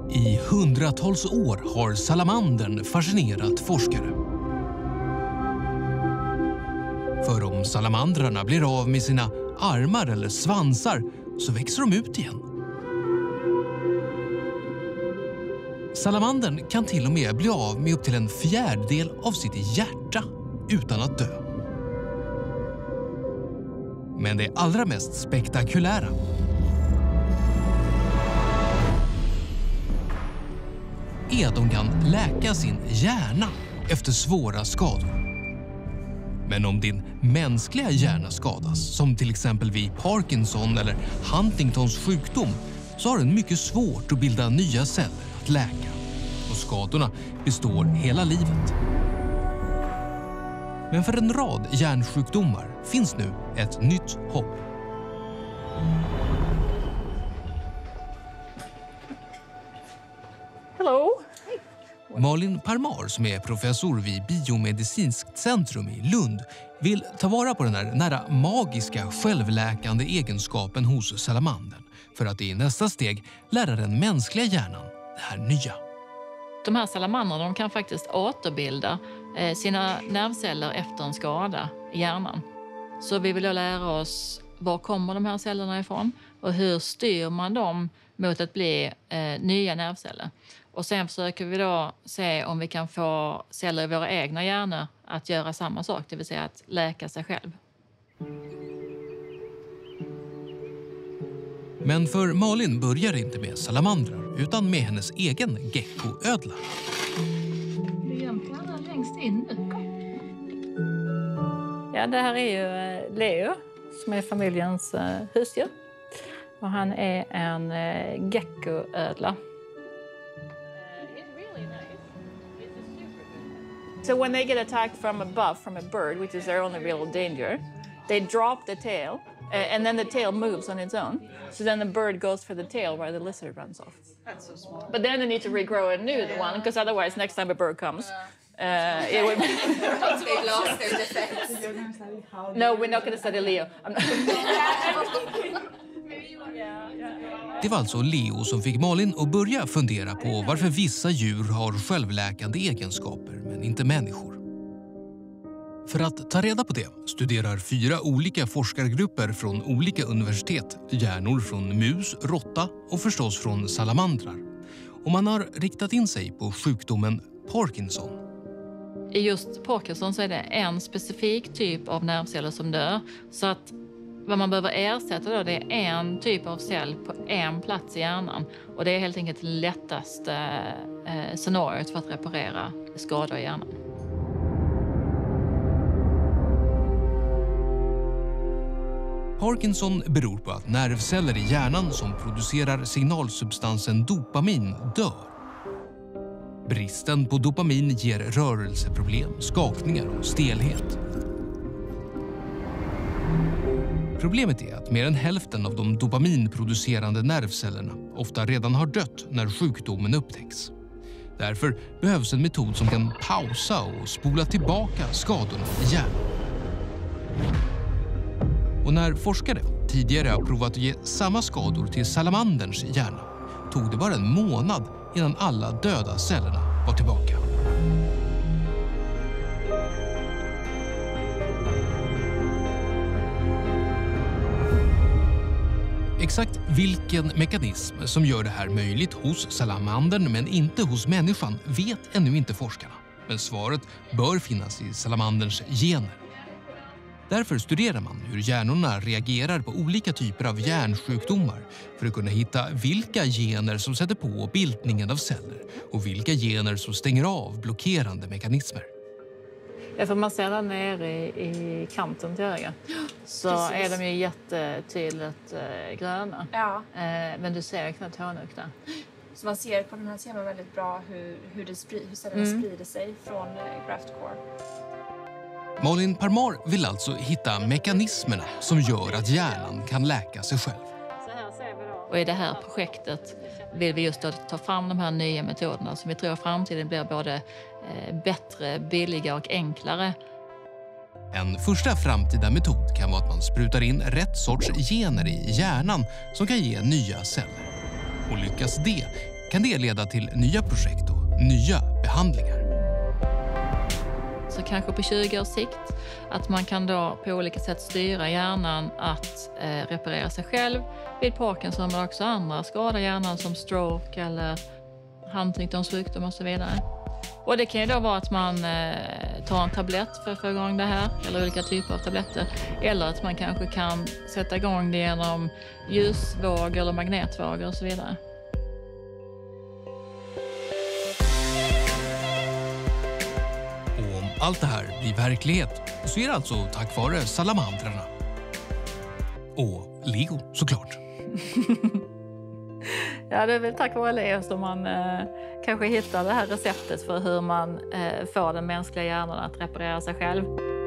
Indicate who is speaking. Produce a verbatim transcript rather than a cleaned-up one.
Speaker 1: I hundratals år har salamandern fascinerat forskare. För om salamandrarna blir av med sina armar eller svansar så växer de ut igen. Salamandern kan till och med bli av med upp till en fjärdedel av sitt hjärta utan att dö. Men det allra mest spektakulära är att de kan läka sin hjärna efter svåra skador. Men om din mänskliga hjärna skadas, som till exempel vid Parkinson eller Huntingtons sjukdom, så har den mycket svårt att bilda nya celler att läka. Och skadorna består hela livet. Men för en rad hjärnsjukdomar finns nu ett nytt hopp.
Speaker 2: Hello.
Speaker 1: Malin Parmar, som är professor vid Biomedicinskt centrum i Lund, vill ta vara på den här nära magiska självläkande egenskapen hos salamandern för att i nästa steg lära den mänskliga hjärnan det här nya.
Speaker 2: De här salamandrarna de kan faktiskt återbilda sina nervceller efter en skada i hjärnan. Så vi vill då lära oss var kommer de här cellerna ifrån och hur styr man dem mot att bli eh, nya nervceller. Och sen försöker vi då se om vi kan få celler i våra egna hjärnor att göra samma sak, det vill säga att läka sig själv.
Speaker 1: Men för Malin börjar det inte med salamandrar utan med hennes egen geckoödla.
Speaker 2: Längst in nu. Ja, det här är ju Leo som är familjens husdjur. Och han är en geckoödla. So when they get attacked from above from a bird, which is their only real danger, they drop the tail uh, and then the tail moves on its own. So then the bird goes for the tail while the lizard runs off. That's so smart. But then they need to regrow a new one because otherwise next time a bird comes, uh, it would
Speaker 3: They've lost their defense.
Speaker 2: No, we're not going to study Leo. I'm not...
Speaker 1: Det var alltså Leo som fick Malin att börja fundera på varför vissa djur har självläkande egenskaper men inte människor. För att ta reda på det studerar fyra olika forskargrupper från olika universitet hjärnor från mus, råtta och förstås från salamandrar. Och man har riktat in sig på sjukdomen Parkinson.
Speaker 2: I just Parkinson så är det en specifik typ av nervceller som dör. Så att vad man behöver ersätta då, det är en typ av cell på en plats i hjärnan. Och det är helt enkelt det lättaste eh, scenariot för att reparera skador i hjärnan.
Speaker 1: Parkinson beror på att nervceller i hjärnan som producerar signalsubstansen dopamin dör. Bristen på dopamin ger rörelseproblem, skakningar och stelhet. Problemet är att mer än hälften av de dopaminproducerande nervcellerna ofta redan har dött när sjukdomen upptäcks. Därför behövs en metod som kan pausa och spola tillbaka skadorna i hjärnan. Och när forskare tidigare har provat att ge samma skador till salamanderns hjärna tog det bara en månad innan alla döda cellerna var tillbaka. Exakt vilken mekanism som gör det här möjligt hos salamandern men inte hos människan vet ännu inte forskarna. Men svaret bör finnas i salamanderns gener. Därför studerar man hur hjärnorna reagerar på olika typer av hjärnsjukdomar för att kunna hitta vilka gener som sätter på bildningen av celler och vilka gener som stänger av blockerande mekanismer.
Speaker 2: Ja, för man ser där nere i, i kanten till ögat så Precis. Är de ju jättetydligt eh, gröna.
Speaker 3: Ja.
Speaker 2: Eh, men du ser knappt hårnuk där.
Speaker 3: Så man ser på den här ser man väldigt bra hur, hur, det sprid, hur cellerna mm. sprider sig från eh, graft core.
Speaker 1: Malin Parmar vill alltså hitta mekanismerna som gör att hjärnan kan läka sig själv.
Speaker 2: Och i det här projektet vill vi just ta fram de här nya metoderna som vi tror i framtiden blir både bättre, billigare och enklare.
Speaker 1: En första framtida metod kan vara att man sprutar in rätt sorts gener i hjärnan som kan ge nya celler. Och lyckas det kan det leda till nya projekt och nya behandlingar.
Speaker 2: Så kanske på tjugo års sikt att man kan då på olika sätt styra hjärnan att eh, reparera sig själv vid Parkinson, men också andra skador i hjärnan som stroke eller Huntingtons sjukdom och så vidare. Och det kan ju då vara att man eh, tar en tablett för att få igång det här, eller olika typer av tabletter. Eller att man kanske kan sätta igång det genom ljusvågor eller magnetvågor och så vidare.
Speaker 1: Och om allt det här blir verklighet så är det alltså tack vare salamandrarna. Och Leo såklart.
Speaker 2: Ja, det är väl tack vare Leo som man eh, kanske hittar det här receptet för hur man eh, får den mänskliga hjärnan att reparera sig själv.